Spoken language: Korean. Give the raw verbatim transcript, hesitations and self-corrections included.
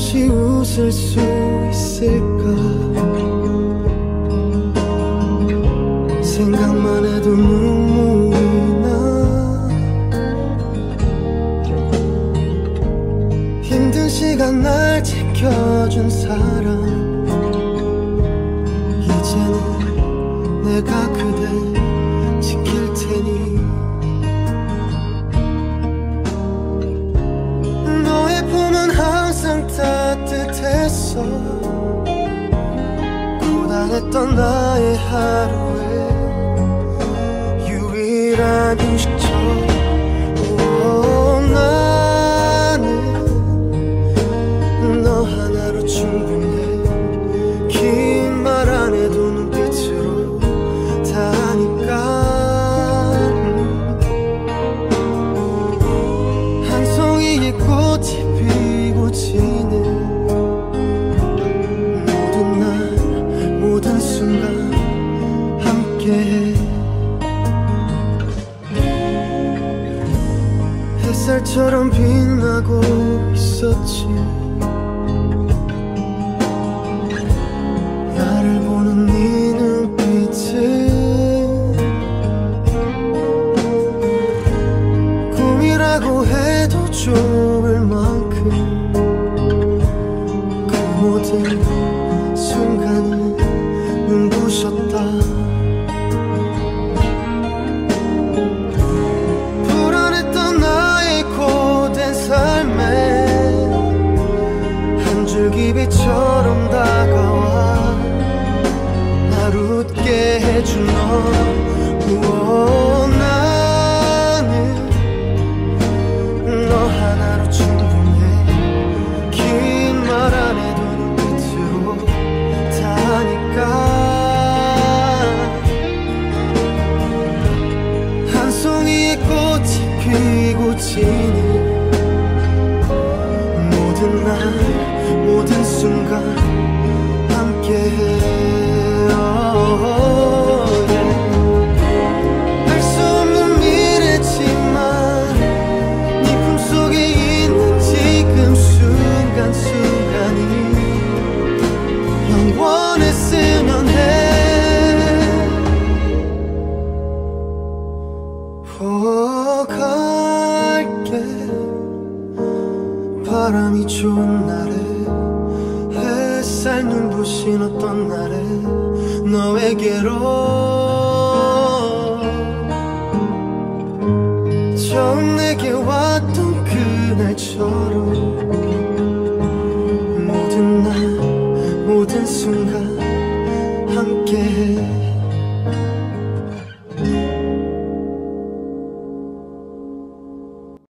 다시 웃을 수 있을까? 생각만 해도 눈물이 나. 힘든 시간 날 지켜준 사람, 이제는 내가 그대 지킬 테니. 너의 품은 항상 따뜻했어. 고단했던 나의 하루에 유일한 휴식처. 나는 너 하나로 충분해. 긴 말 안 해도 눈빛으로 다 아니까. 한 송이의 꽃이 피고 지는 모든 날 모든 순간 함께해. 햇살처럼 빛나고 있었지. 나를 보는 네 눈빛은 꿈이라고 해도 좋을 만큼 그 모든 순간은 눈부셨다. 불안했던 나의 고된 삶에 한 줄기 빛처럼 다가와 날 웃게 해준 너. 우와, 나는 너 하나로 충분해. 긴 말 안 해도 눈빛으로 다 아니까. 한 송이의 꽃이 피고 지는 모든 날 모든 순간 함께해. 알 수 없는 미래지만 네 품속에 있는 지금 순간순간이 영원했으면 해. 어, 갈게. 바람이 좋은 날에 햇살 눈부신 어떤 날에 너에게로 처음 내게 왔던 그날처럼 모든 날 모든 순간 함께해.